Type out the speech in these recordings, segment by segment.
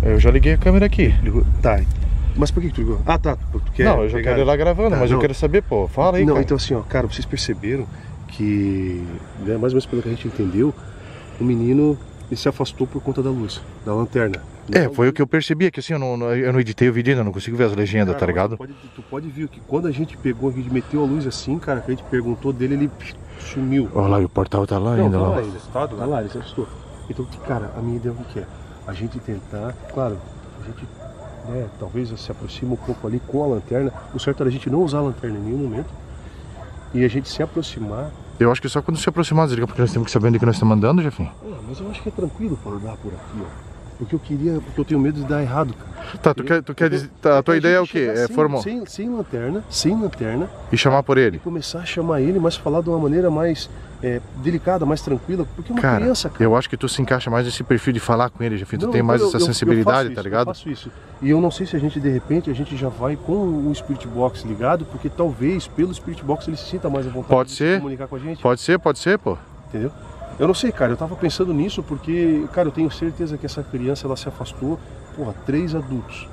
Eu já liguei a câmera aqui. Ligou? Tá. Mas por que tu ligou? Ah, tá. Tu quer não, eu já quero ir lá gravando, tá, mas não. eu quero saber, pô. Fala aí, não, cara. então assim, ó, cara, vocês perceberam que, né, mais ou menos pelo que a gente entendeu, o menino ele se afastou por conta da luz, da lanterna. É, foi o que eu percebi, que assim, eu não editei o vídeo ainda, não consigo ver as legendas, cara, tá ligado? Tu pode ver que quando a gente pegou, a gente meteu a luz assim, cara, que a gente perguntou dele, ele sumiu. Olha lá, e o portal tá lá ainda, lá. Tá lá, ele se assustou. Então, cara, a minha ideia é o que é? A gente tentar, claro, a gente, né, talvez se aproxima um pouco ali com a lanterna. O certo era a gente não usar a lanterna em nenhum momento e a gente se aproximar. Eu acho que só quando se aproximar, desliga, porque nós temos que saber onde que nós estamos andando, Jefinho. Mas eu acho que é tranquilo para andar por aqui, ó. Porque eu tenho medo de dar errado, cara. Tá, tu quer dizer, tá, a tua ideia é o quê? É formar sem lanterna e chamar por ele? E começar a chamar ele, mas falar de uma maneira mais delicada, mais tranquila, porque é uma criança, cara. Eu acho que tu se encaixa mais nesse perfil de falar com ele, Jefinho. Tu tem mais essa sensibilidade, tá ligado? Eu faço isso. E eu não sei se a gente, de repente, a gente já vai com o Spirit Box ligado, porque talvez pelo Spirit Box ele se sinta mais à vontade de se comunicar com a gente. Pode ser, pô. Entendeu? Eu não sei, cara, eu tava pensando nisso porque, cara, eu tenho certeza que essa criança, ela se afastou, 3 adultos.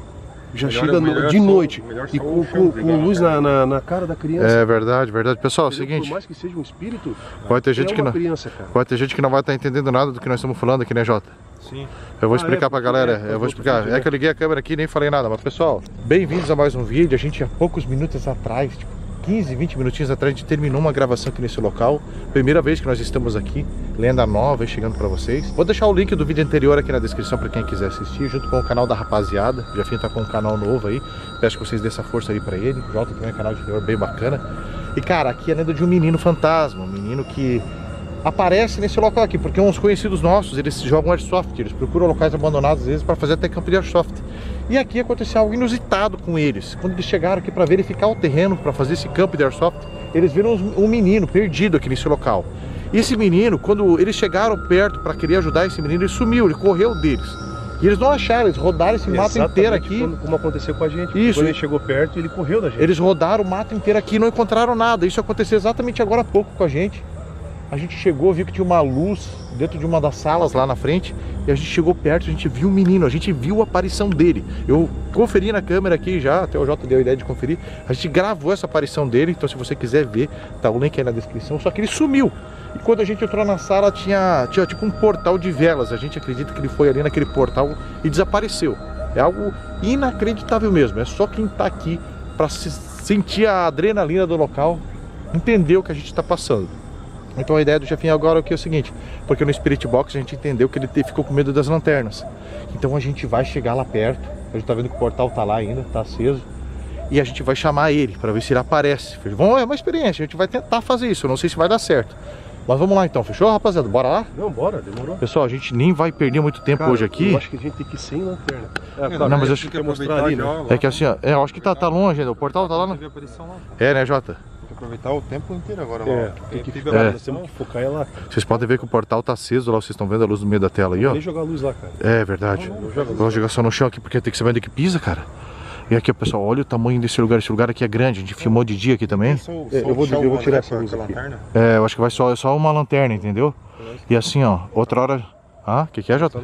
Já chega de noite e com luz na cara da criança. É verdade. Pessoal, é o seguinte... Por mais que seja um espírito, pode ter gente que não, criança, cara. Pode ter gente que não vai estar entendendo nada do que nós estamos falando aqui, né, Jota? Sim. Eu vou explicar pra galera, eu vou explicar. É que eu liguei a câmera aqui e nem falei nada, mas pessoal, bem-vindos a mais um vídeo. A gente há poucos minutos atrás, tipo 15, 20 minutinhos atrás, a gente terminou uma gravação aqui nesse local. Primeira vez que nós estamos aqui, Lenda Nova, chegando pra vocês. Vou deixar o link do vídeo anterior aqui na descrição pra quem quiser assistir, junto com o canal da rapaziada. O Jefinho tá com um canal novo aí, peço que vocês dêem essa força aí pra ele. O Jota também é um canal de terror bem bacana. E cara, aqui é a lenda de um menino fantasma, um menino que aparece nesse local aqui, porque uns conhecidos nossos, eles jogam Airsoft, eles procuram locais abandonados às vezes para fazer até campo de Airsoft. E aqui aconteceu algo inusitado com eles. Quando eles chegaram aqui para verificar o terreno, para fazer esse campo de Airsoft, eles viram um menino perdido aqui nesse local. E esse menino, quando eles chegaram perto para querer ajudar esse menino, ele sumiu, ele correu deles. E eles não acharam, eles rodaram esse mato inteiro aqui. Como aconteceu com a gente. Isso. Quando ele chegou perto, ele correu da gente. Eles rodaram o mato inteiro aqui e não encontraram nada. Isso aconteceu exatamente agora há pouco com a gente. A gente chegou, viu que tinha uma luz dentro de uma das salas lá na frente. E a gente chegou perto, a gente viu o menino, a gente viu a aparição dele. Eu conferi na câmera aqui já, até o Jota deu a ideia de conferir. A gente gravou essa aparição dele, então se você quiser ver, tá o link aí na descrição. Só que ele sumiu. E quando a gente entrou na sala, tinha tipo um portal de velas. A gente acredita que ele foi ali naquele portal e desapareceu. É algo inacreditável mesmo. É só quem tá aqui pra sentir a adrenalina do local entender o que a gente tá passando. Então a ideia do Jefinho agora é o seguinte, porque no Spirit Box a gente entendeu que ele ficou com medo das lanternas. Então a gente vai chegar lá perto, a gente tá vendo que o portal tá lá ainda, tá aceso. E a gente vai chamar ele para ver se ele aparece. É uma experiência, a gente vai tentar fazer isso, eu não sei se vai dar certo. Mas vamos lá então, fechou, rapaziada? Bora lá? Não, bora, demorou. Pessoal, a gente nem vai perder muito tempo hoje aqui. Eu acho que a gente tem que ir sem lanterna. Não, mas eu acho que mostrar ali, né? É que assim, ó, eu acho que tá longe ainda, o portal tá lá no... É, né, Jota? Aproveitar o tempo inteiro agora lá. Nós temos que focar lá. Vocês podem ver que o portal tá aceso lá, vocês estão vendo a luz no meio da tela aí, ó. Nem jogar a luz lá, cara. É verdade. Vou jogar só no chão aqui porque tem que saber onde que pisa, cara. E aqui, pessoal, olha o tamanho desse lugar. Esse lugar aqui é grande, a gente filmou de dia aqui também. Eu vou tirar essa luz aqui. É, eu acho que vai só uma lanterna, entendeu? E assim, ó, outra hora... Ah, o que é, Jota?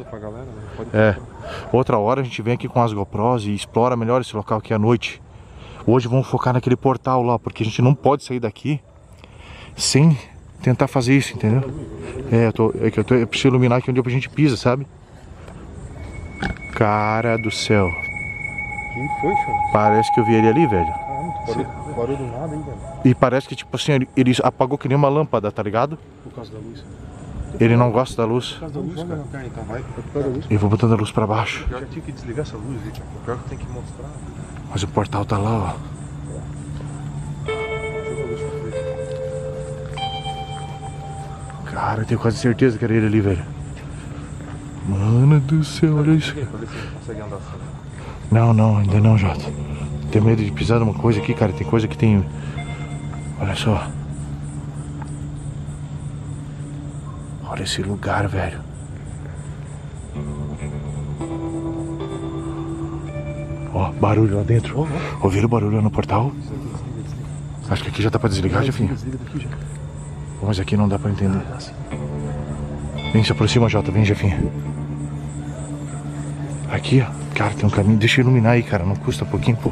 Outra hora a gente vem aqui com as GoPros e explora melhor esse local aqui à noite. Hoje vamos focar naquele portal lá, porque a gente não pode sair daqui sem tentar fazer isso, entendeu? Eu preciso iluminar aqui onde a gente pisa, sabe? Cara do céu. Quem foi, senhor? Parece que eu vi ele ali, velho. Caramba, parou do nada, hein, velho? E parece que, tipo assim, ele apagou que nem uma lâmpada, tá ligado? Por causa da luz. Ele não gosta da luz. Por causa da luz, cara. Então vai. Por causa da luz. Eu vou botando a luz pra baixo. Já tinha que desligar essa luz, gente. O pior que tem que mostrar. Mas o portal tá lá, ó. Cara, eu tenho quase certeza que era ele ali, velho. Mano do céu, olha isso. Não, ainda não, Jota. Tenho medo de pisar numa coisa aqui, cara. Tem coisa que tem... Olha só. Olha esse lugar, velho. Ó, barulho lá dentro. Ouviram o barulho no portal? Acho que aqui já dá pra desligar, Jefinho. Mas aqui não dá pra entender. Vem, se aproxima, Jota. Vem, Jefinho. Aqui, ó. Cara, tem um caminho. Deixa eu iluminar aí, cara. Não custa pouquinho, pô.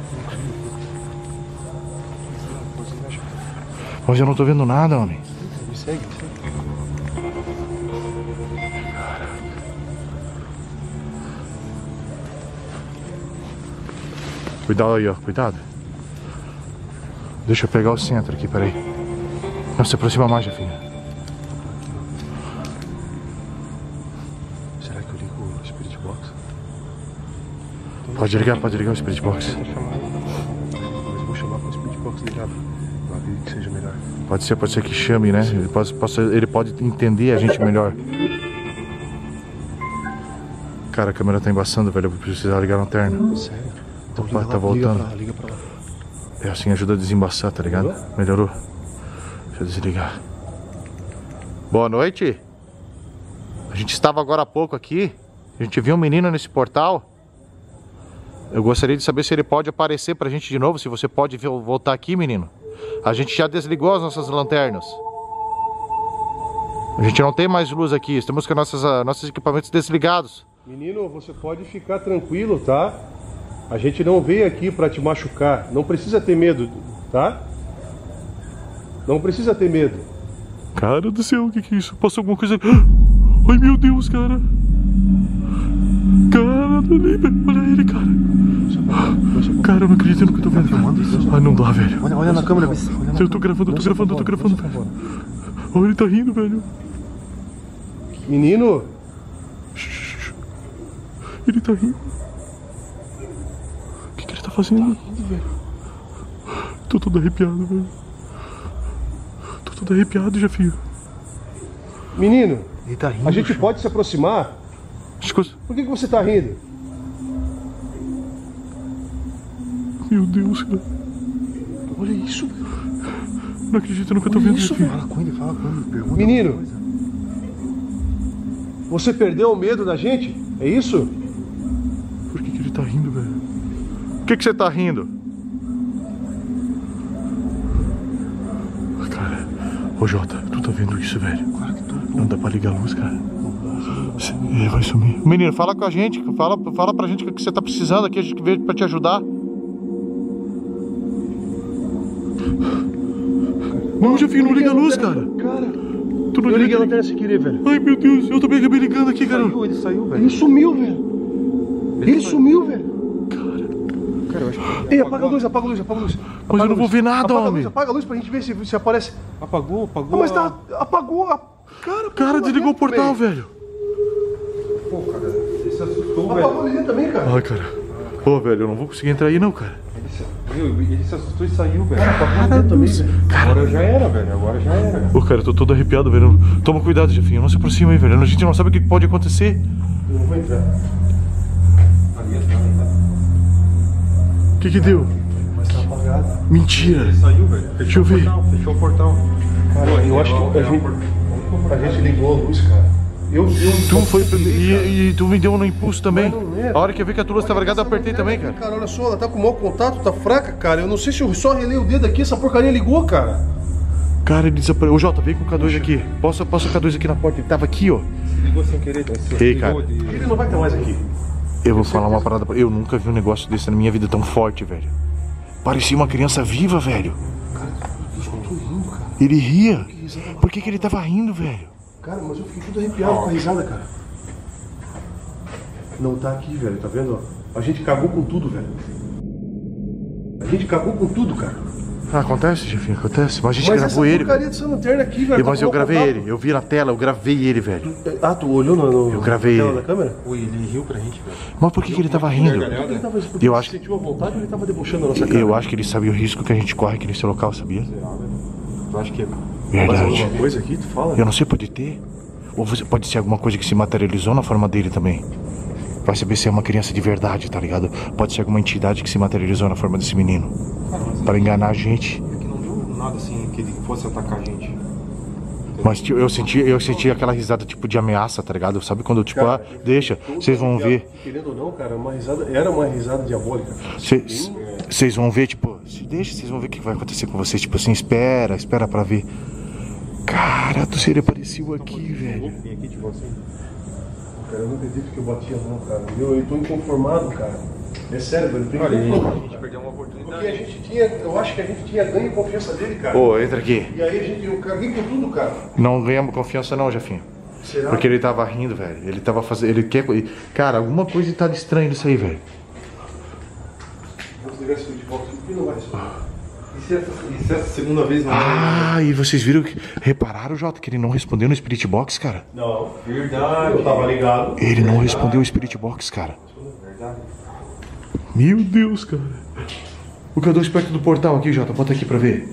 Mas eu não tô vendo nada, homem. Me segue, Cuidado aí, ó. Cuidado. Deixa eu pegar o centro aqui, peraí. Não, se aproxima mais, Jefinho. Será que eu ligo o Spirit Box? Pode ligar o Spirit Box. Mas vou chamar com o Spirit Box ligado. Eu acredito que seja melhor. Pode ser que chame, né? Ele pode entender a gente melhor. Cara, a câmera tá embaçando, velho. Eu vou precisar ligar a lanterna. Sério? Então Opa, tá voltando. Liga pra lá. É assim, ajuda a desembaçar, tá ligado? Melhorou? Deixa eu desligar. Boa noite. A gente estava agora há pouco aqui. A gente viu um menino nesse portal. Eu gostaria de saber se ele pode aparecer pra gente de novo. Se você pode voltar aqui, menino. A gente já desligou as nossas lanternas. A gente não tem mais luz aqui. Estamos com nossos equipamentos desligados. Menino, você pode ficar tranquilo, tá? A gente não veio aqui pra te machucar. Não precisa ter medo, tá? Não precisa ter medo. Cara do céu, o que é isso? Passou alguma coisa... Ai, meu Deus, cara. Cara, olha ele, cara. Cara, eu não acredito no que eu tô vendo. Ai, não dá, velho. Olha na câmera, Eu tô gravando, velho. Olha, ele tá rindo, velho. Menino, Ele tá rindo. O que ele tá fazendo? Tô todo arrepiado, velho. Tô todo arrepiado, Jefinho. menino, Ele tá rindo. a gente pode se aproximar? Escuta. Por que você tá rindo? Meu Deus, cara. Olha isso, velho. Não acredito no que eu tô vendo, isso, Jefinho. Fala com ele, pergunta. Menino. alguma coisa. Você perdeu o medo da gente? É isso? Por que ele tá rindo, velho? Por que você tá rindo? Cara, ô Jota, tu tá vendo isso, velho? Claro que tô. Não dá pra ligar a luz, cara. É, vai sumir. Menino, fala com a gente. Fala pra gente o que você tá precisando aqui. A gente veio pra te ajudar. Não, Jefinho, não liga a luz, cara. Cara, Tu não eu liguei a liga. lanterna sem querer, velho. Ai, meu Deus, eu também acabei ligando aqui, cara. Ele saiu, velho. Ele sumiu, velho. Ele sumiu, velho. Cara, eu acho que... Ei, apaga a luz, apaga a luz, apaga a luz. Mas eu não vou ver nada, homem. Apaga a luz pra gente ver se aparece. Apagou. Ah, mas tá, apagou. Cara, desligou o portal, velho. Pô, cara, ele se assustou, Apagou velho. ali também, cara. Ai, cara. Pô, velho, eu não vou conseguir entrar aí, não, cara. Ele se assustou e saiu, velho. Apagou ali também, velho. Agora já era, velho. Agora já era. Ô, cara, eu tô todo arrepiado, velho. Toma cuidado, Jefinho. Não se aproxima aí, velho. A gente não sabe o que pode acontecer. Eu não vou entrar. Ali atrás, né? O que deu? Mas tá apagado. Mentira. Ele saiu, velho. Deixa eu ver. Fechou o portal. Cara, eu acho que a gente ligou a luz, cara. Tu foi e tu me deu um impulso também. Mas não é. A hora que eu vi que a tua luz estava ligada, eu apertei também, cara. Cara, olha só, ela tá com mau contato, tá fraca, cara. Eu não sei se eu só relei o dedo aqui, essa porcaria ligou, cara. Cara, ele desapareceu. Ô, Jota, vem com o K2 aqui. Posso o K2 aqui na porta? Ele tava aqui, ó. Ligou sem querer. Ei, cara. Ele não vai estar mais aqui. Eu vou falar uma parada pra... Eu nunca vi um negócio desse na minha vida tão forte, velho. Parecia uma criança viva, velho. Eu tô rindo, cara. Ele ria. Por que ele tava rindo, velho? Cara, mas eu fiquei tudo arrepiado com a risada, cara. Não tá aqui, velho, tá vendo? Ó? A gente cagou com tudo, velho. A gente cagou com tudo, cara. Ah, acontece, Jefinho, acontece. Mas a gente Mas gravou essa ele, porcaria velho. dessa lanterna aqui, velho. Mas tá eu com gravei mau ele. Eu vi na tela, eu gravei ele, velho. contato. Ah, tu olhou no Eu gravei tela ele. da câmera? Ui, ele riu pra gente, velho. Mas por que ele tava rindo? Ele tava, porque Eu ele acho- sentiu a vontade ou ele tava debochando a nossa cara? Eu acho que ele sabia o risco que a gente corre aqui nesse local, sabia? Tu acha que... Verdade. alguma coisa aqui, tu fala? Eu não sei, pode ter. Ou pode ser alguma coisa que se materializou na forma dele também. Vai saber se é uma criança de verdade, tá ligado? Pode ser alguma entidade que se materializou na forma desse menino. Cara, mas Pra enganar a gente. é que não deu nada assim que ele fosse atacar a gente. Mas tipo, eu senti aquela risada tipo de ameaça, tá ligado? Sabe quando tipo, ah, deixa, vocês vão ver. Querendo ou não, cara, era uma risada diabólica. Vocês vão ver, tipo, deixa, vocês vão ver o que vai acontecer com vocês. Tipo assim, espera pra ver. Cara, tu seria apareceu aqui, velho. Vem aqui, tipo assim. cara, eu não acredito que eu bati a mão, cara. Eu tô inconformado, cara. É sério, velho. Olha, a gente perdeu uma oportunidade. Porque a gente tinha, eu acho que a gente tinha ganho confiança dele, cara. Ô, entra aqui. E aí eu caguei com tudo, cara. Não ganhamos confiança não, Jefinho. Será? Porque ele tava rindo, velho. Ele tava fazendo. Ele quer. Cara, alguma coisa tá de estranho nisso aí, velho. Vou desligar esse futebol aqui, porque não vai resolver. E se essa segunda vez não Ah, e vocês viram que. Repararam, Jota, que ele não respondeu no Spirit Box, cara? Não. Verdade. Eu tava ligado. Ele não respondeu o Spirit Box, cara. Verdade. Meu Deus, cara. O que eu dou perto do portal aqui, Jota? Bota aqui pra ver.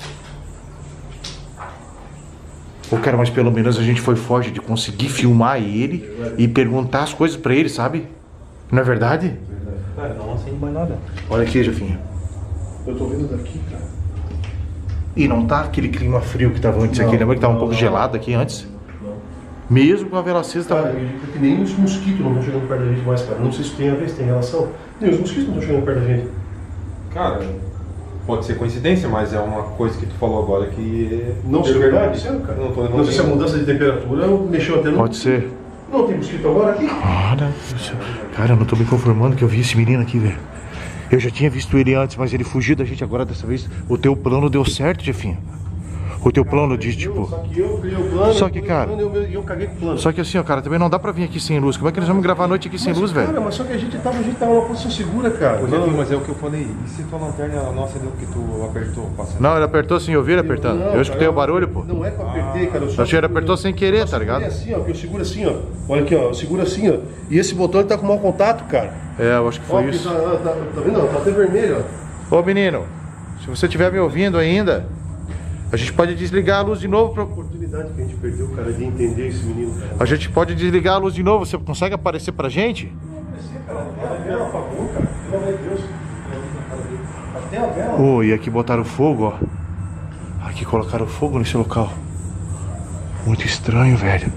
Pô, cara, mas pelo menos a gente foi forte de conseguir filmar ele e perguntar as coisas pra ele, sabe? Não é verdade? Cara, não acende mais nada. Olha aqui, Jefinho. Eu tô vendo daqui, cara. E não tá aquele clima frio que tava antes aqui. Lembra que tava um pouco gelado aqui antes? Não. Mesmo com a vela acesa Cara, tava... eu digo que nem os mosquitos não estão chegando perto da gente mais, cara. Não sei se tem a ver, se tem relação. Nem os mosquitos não estão chegando perto da gente. Cara, pode ser coincidência, mas é uma coisa que tu falou agora que... Não sei verdade, sério, cara. Não tô Não sei se a mudança de temperatura mexeu até no... Pode ser. Não tem mosquito agora aqui? Cara, eu não tô me conformando que eu vi esse menino aqui, velho. Eu já tinha visto ele antes, mas ele fugiu da gente agora dessa vez. O teu plano deu certo, Jefinho. O teu plano de tipo... Só que eu criei o plano, Só que, cara... E eu caguei com o plano. Só que assim, ó, cara, também não dá pra vir aqui sem luz. Como é que eles vão gravar a noite aqui sem luz, Cara, velho? mas só que a gente tava numa posição segura, cara. Ô, Jefinho, mas é o que eu falei. E se tua lanterna a nossa deu que tu apertou? Passando? Não, ele apertou assim, eu vi ele apertando. Não, Eu escutei cara, o barulho, pô. Não é que eu apertei, cara. Eu só Achei que ele apertou sem querer, tá ligado? É assim, ó, que eu seguro assim, ó. Olha aqui, ó, eu seguro assim, ó. E esse botão ele tá com mau contato, cara. É, eu acho que Ó, foi porque isso. tá vendo? Tá até vermelho, ó. Ô, menino, se você estiver me ouvindo ainda, a gente pode desligar a luz de novo pra... A oportunidade que a gente perdeu, cara, de entender esse menino, cara. A gente pode desligar a luz de novo. Você consegue aparecer pra gente? A vela apagou, cara. Pelo amor de Deus. Até a vela. Oh, e aqui botaram fogo, ó. Aqui colocaram fogo nesse local. Muito estranho, velho.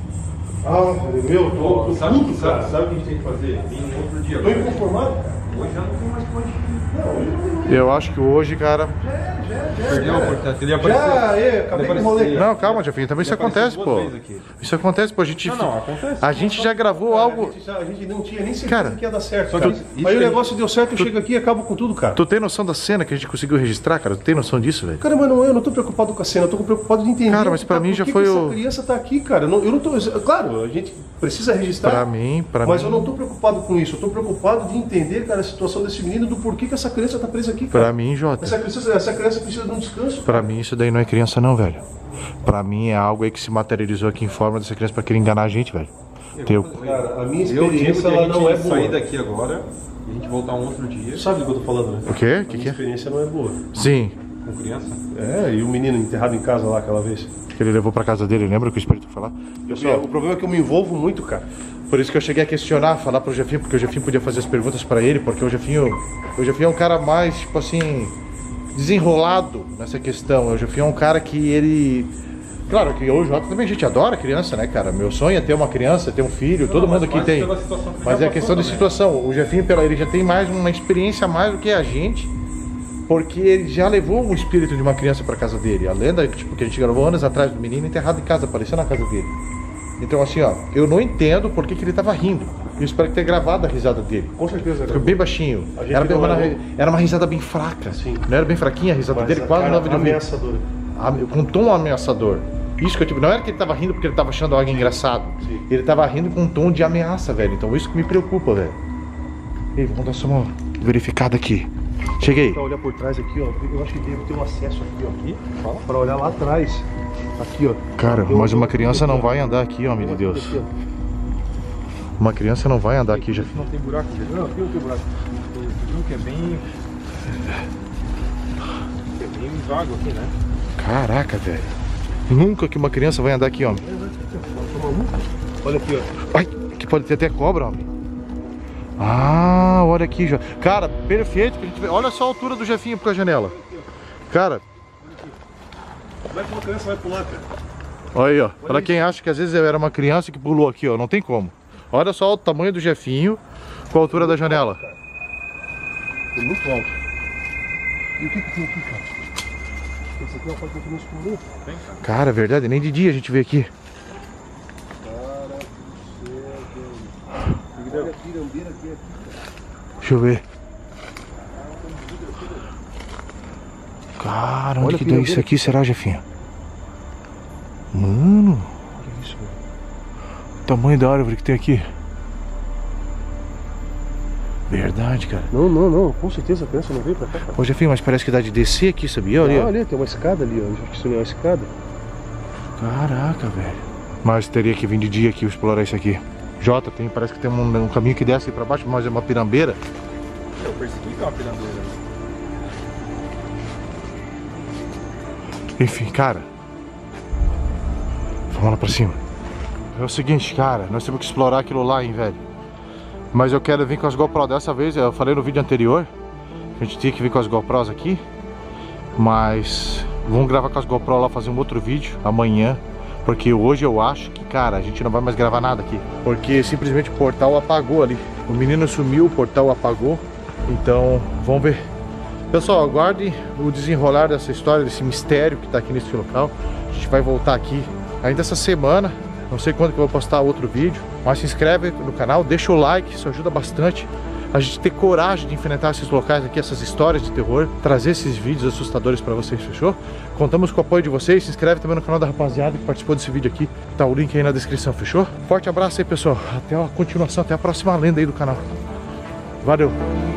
Ah, meu, tô Sabe puto, cara. o que a gente tem que fazer? Vir um outro dia. Tô inconformado, cara. Hoje já não tem mais como a gente... Não, hoje não tem. Eu acho que hoje, cara... Perdeu a oportunidade. Ele ia aparecer. Já, acabei com o rolê. Não, calma, Jefinho. Também isso Ele apareceu acontece, duas pô. vezes aqui. Isso acontece, pô. A gente... Não, acontece. A gente já gravou algo... A gente não tinha nem certeza Cara, que ia dar certo. só Cara. que isso Aí que o a negócio deu certo, eu chego aqui e acabo com tudo, cara. Tu tem noção da cena que a gente conseguiu registrar, cara? Tu tem noção disso, velho? Cara, mas não, eu não tô preocupado com a cena, eu tô preocupado de entender. Cara, mas pra mim já por que foi que o- essa criança tá aqui, cara. Eu não tô. Claro, a gente precisa registrar. Pra mim... Mas eu não tô preocupado com isso. Eu tô preocupado de entender, cara, a situação desse menino, do porquê que essa criança tá presa aqui, cara. Pra mim, Jota... Essa criança precisa de um descanso. Pra mim isso daí não é criança não, velho. Pra mim é algo aí que se materializou aqui em forma dessa criança pra querer enganar a gente, velho. Teu... Cara, a minha Eu digo experiência que a ela gente não é boa. sair daqui agora e a gente voltar um outro dia Sabe do que eu tô falando, né? O quê? O A que minha que é? experiência não é boa. Sim. com criança. É, e o menino enterrado em casa lá aquela vez. Que ele levou pra casa dele, lembra que o Espírito foi lá? Pessoal, o problema é que eu me envolvo muito, cara. Por isso que eu cheguei a questionar, falar pro Jefinho, porque o Jefinho podia fazer as perguntas pra ele, porque o Jefinho é um cara mais, tipo assim, desenrolado nessa questão. O Jefinho é um cara que ele... Claro que eu e o Jota também a gente adora criança, né, cara? Meu sonho é ter uma criança, ter um filho, todo mundo aqui tem. Mas é questão de situação. O Jefinho, ele já tem mais uma experiência a mais do que a gente, porque ele já levou um espírito de uma criança pra casa dele. A lenda, tipo, que a gente gravou anos atrás do menino enterrado em casa, apareceu na casa dele. Então, assim, ó, eu não entendo por que ele tava rindo. Eu espero que tenha gravado a risada dele. Com certeza, Ficou bem baixinho. A gente Era uma risada bem fraca. Sim. Não era bem fraquinha a risada Mas dele, a quase cara não dava de ouvir. ameaçadora. Com um tom ameaçador. Isso que eu tipo, não era que ele tava rindo porque ele tava achando algo engraçado. Sim. Ele tava rindo com um tom de ameaça, velho. Então isso que me preocupa, velho. Ei, vamos dar só uma verificada aqui. Cheguei. Pra olhar por trás aqui, ó. Eu acho que deve ter um acesso aqui, ó. Pra olhar lá atrás. Aqui, ó. Cara, mas uma criança não vai andar aqui, homem de Deus. Aqui, ó. Uma criança não vai andar aqui, já. Não tem buraco, Não, aqui não tem buraco. viu que é bem vago aqui, né? Caraca, velho. Nunca que uma criança vai andar aqui, homem. Olha aqui, ó. Ai, que pode ter até cobra, homem. Ah, olha aqui já. Cara, perfeito. Que a gente vê. Olha só a altura do Jefinho com a janela. Cara, Como é que uma criança vai pular, cara? olha aí, ó. Pra quem acha que às vezes eu era uma criança que pulou aqui, ó. Não tem como. Olha só o tamanho do Jefinho com a altura da janela. É muito alto. E o que tem aqui, cara? Esse aqui é uma parte que não escuro. Cara, é verdade. Nem de dia a gente vê aqui. Cara do céu. pirambeira que é aqui. Deixa eu ver. Cara, onde Olha que a deu isso pirambeira. aqui, será, Jefinha? Mano, Olha isso, velho. o tamanho da árvore que tem aqui. Verdade, cara. Não, com certeza a criança não veio pra cá, cara. Ô, Jefinho, mas parece que dá de descer aqui, sabia? Olha ali, ó. Olha, tem uma escada ali, ó. Acho que isso não é uma escada. Caraca, velho. Mas teria que vir de dia aqui explorar isso aqui. Jota, parece que tem um caminho que desce aí pra baixo, mas é uma pirambeira. Eu percebi que é uma pirambeira. Enfim, cara. Vamos lá pra cima. É o seguinte, cara, nós temos que explorar aquilo lá, hein, velho. Mas eu quero vir com as GoPro dessa vez. Eu falei no vídeo anterior que a gente tinha que vir com as GoPros aqui. Mas vamos gravar com as GoPro lá, fazer um outro vídeo amanhã. Porque hoje eu acho que, cara, a gente não vai mais gravar nada aqui. Porque simplesmente o portal apagou ali. O menino sumiu, o portal apagou. Então, vamos ver. Pessoal, aguardem o desenrolar dessa história, desse mistério que tá aqui nesse local. A gente vai voltar aqui ainda essa semana. Não sei quando que eu vou postar outro vídeo. Mas se inscreve no canal, deixa o like, isso ajuda bastante a gente ter coragem de enfrentar esses locais aqui, essas histórias de terror, trazer esses vídeos assustadores pra vocês, fechou? Contamos com o apoio de vocês, se inscreve também no canal da rapaziada que participou desse vídeo aqui, tá o link aí na descrição, fechou? Forte abraço aí, pessoal, até a continuação, até a próxima lenda aí do canal. Valeu!